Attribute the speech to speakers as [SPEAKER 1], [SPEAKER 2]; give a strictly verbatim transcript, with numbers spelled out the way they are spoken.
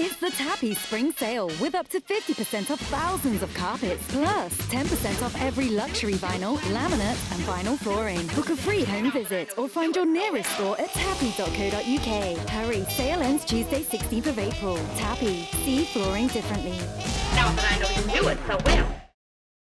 [SPEAKER 1] It's the Tappy Spring Sale with up to fifty percent off thousands of carpets, plus ten percent off every luxury vinyl, laminate and vinyl flooring. Book a free home visit or find your nearest store at tappy dot co dot U K. Hurry, sale ends Tuesday sixteenth of April. Tappy, see flooring differently.
[SPEAKER 2] Now that I know you do it so well.